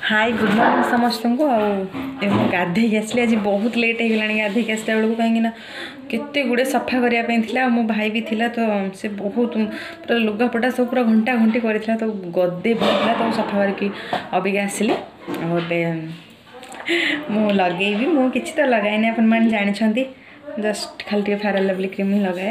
Hi good morning समस्त को गाधे आसली आज बहुत लेट हो गला गाधे आसला बेलू कहीं केते गुड़े सफा करने मो भाई भी थिला तो से बहुत पूरा लुगापटा सब पूरा घंटा घंटी कर तो गदे भरला तो सफा करके अबिका आसली मु लगे मु कि तो लगाए अपन मैंने जानते जस्ट खाली फेयर एंड लवली क्रीम ही लगाए।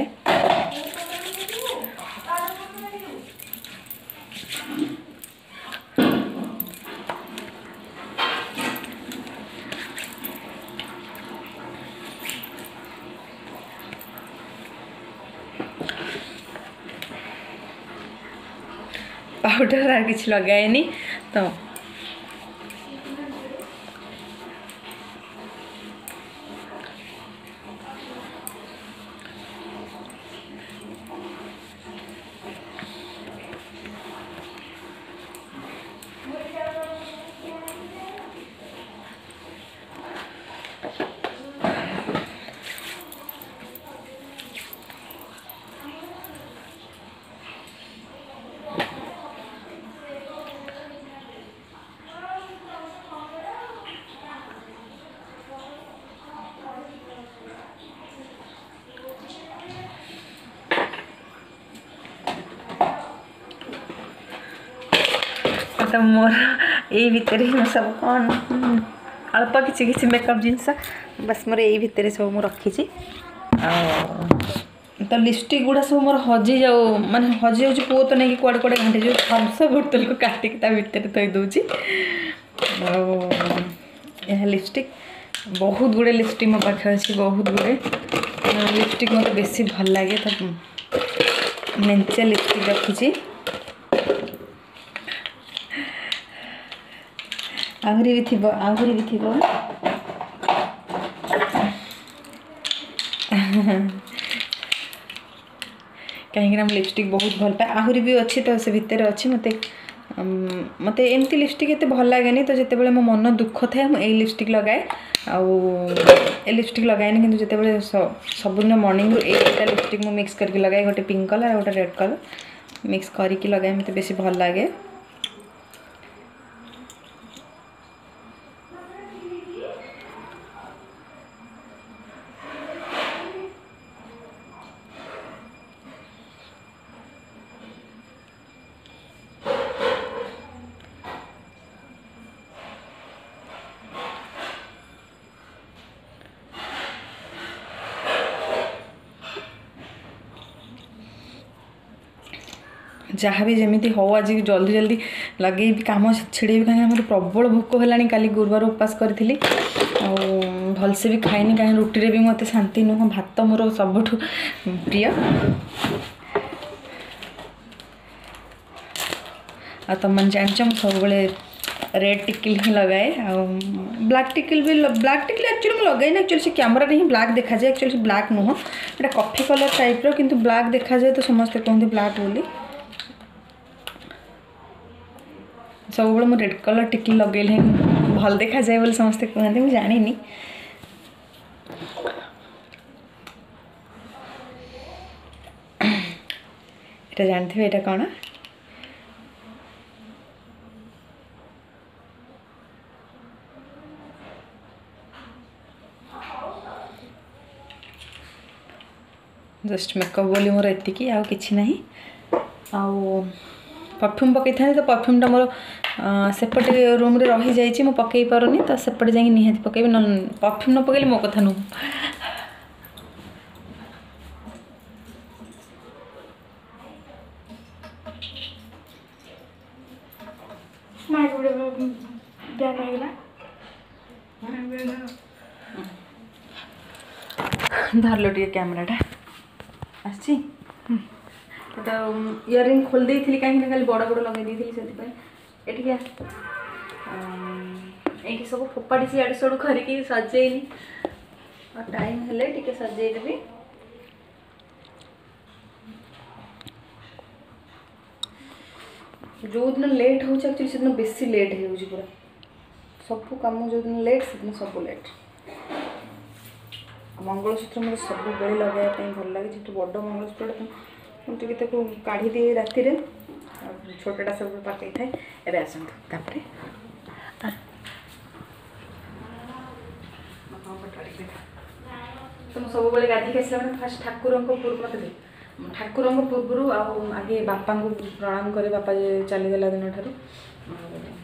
पाउडर आ किसी लगाएनी तो तो मोर यही भितर सब कौन अल्प किसी मेकअप जिनस बस मोर यही भितर सब मुझे रखी तो लिपस्टिक गुड़ा सब मोर हजि जाऊ माने हजि जाऊँ पुओ तो नहीं कड़े कड़े घाटी जो थम्स बोतल को काटिक भितर थी दूची यह लिपस्टिक बहुत गुड़े लिपस्टिक मो पाखे अच्छी बहुत गुड़े लिपस्टिक मत बेसी भल लगे तो मेंचे लिपस्टिक रखी आहरी भी थी कहीं लिपस्टिक बहुत भल पाए आहरी भी अच्छी तो से भितर अच्छी मत मत एमती लिपस्टिक एत भल लगे तो जिते मो मन दुख थाए मुझे लिपस्टिक लगाए ए लिपस्टिक लगाएनि कि जिते सबुदिन मॉर्निंग एटा लिपस्टिक मु मिक्स करके लगाए गोटे पिंक कलर और गोटे रेड कलर मिक्स करके लगाए मत बेसी भल लगे। जहाँ भी जमी हो आज जल्दी जल्दी लगे कम छिड़े कहीं प्रबल भोक है काली गुरुवार उपास करी भलसे भी खाइनी कहीं रुटी रे भी मत शांति नुह भात मोर सबुठ प्रिय आ तुम मैंने जान सब रेड टिकिल ही लगाए ब्लैक टिकिल एक्चुअली लगाए एक्चुअली से कैमरा ही ब्लैक देखा जाए एक्चुअली ब्लैक नुह एटा कॉफी कलर टाइप रो किंतु ब्लैक देखा जाए तो समस्ते कहते ब्लैक बोली सब बड़े मुझे रेड कलर टिकिल लगे भल देखा जाए बोले समस्ते कहते मुझे जानी एटा जानते एटा कौन जस्ट मेकअप बोली मोर एतिकी आउ किछि नहीं आउ परफ्यूम पकई था तो परफ्यूमटा मोर सेपटे रूम रे रही जाइए मु पकई पारुनी तो सेपटे जाकि निहाती पकईबी न परफ्यूम न पकईले मो कथा नु धर लो टे कैमराटा आसी तो इयरिंग खोल दी थी कहीं खाली बड़ बड़ लगे दी से ये सब फोपाड़ी से आड़ सड़ू करके सजेनी और टाइम हेले टिके सजेदेवी जो दिन लेट हो एक्चुअली से दिन बेसी लेट हो पूरा सब कम जो दिन लेट से दिन सब लेट मंगलसूत्र मतलब सब बेले लगाया भल लगे जी बड़ मंगलसूत्र मुझे काढ़ी दिए राति छोटा सब पकई थाए एवं आसतु तो मुझे सब गाधिक आसला मैंने फास्ट ठाकुर पूर्व मत दे ठाकुर पूर्व आगे बापा को प्रणाम करे बापा चलीगला दिन ठार